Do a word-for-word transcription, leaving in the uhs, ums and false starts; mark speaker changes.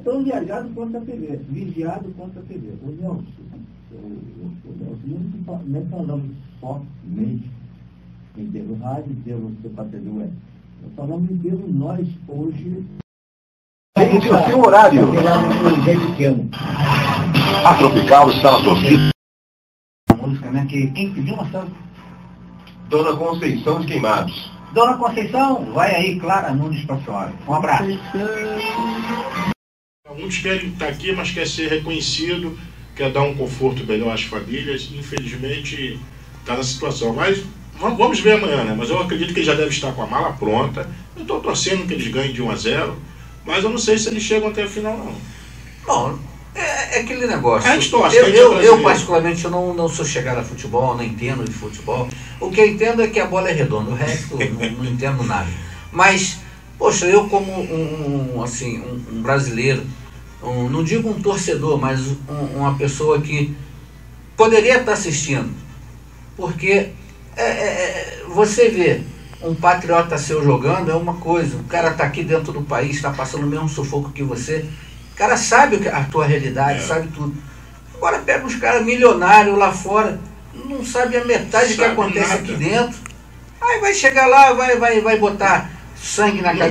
Speaker 1: tão viajado quanto a T V, vigiado quanto a T V. O Nelson, o Nelson, nem falamos somente em termos rádio, em termos do P T V web. Nós falamos em termos nós hoje.
Speaker 2: Tem o seu horário. A Tropical está na torcida.
Speaker 1: A música, né? Que, quem pediu uma salva?
Speaker 2: Dona Conceição de Queimados.
Speaker 1: Dona Conceição, vai aí, Clara Nunes para a senhora. Um abraço.
Speaker 3: Muitos querem estar aqui, mas quer ser reconhecido, quer dar um conforto melhor às famílias. Infelizmente, está na situação. Mas vamos ver amanhã, né? Mas eu acredito que ele já deve estar com a mala pronta. Eu estou torcendo que eles ganhem de um a zero, mas eu não sei se eles chegam até a final, não.
Speaker 4: Bom, é, é aquele negócio.
Speaker 3: A gente torce,
Speaker 4: eu,
Speaker 3: a gente
Speaker 4: eu,
Speaker 3: é
Speaker 4: eu, particularmente, eu não, não sou chegado a futebol, não entendo de futebol. O que eu entendo é que a bola é redonda, o resto não, não entendo nada. Mas, poxa, eu como um, um, assim, um, um brasileiro, um, não digo um torcedor, mas um, uma pessoa que poderia estar assistindo. Porque é, é, você vê um patriota seu jogando é uma coisa, o cara está aqui dentro do país, está passando o mesmo sufoco que você. O cara sabe a tua realidade, é. sabe tudo. Agora pega uns caras milionários lá fora, não sabe a metade do que acontece nada aqui dentro. Aí vai chegar lá, vai, vai, vai botar sangue na cabeça.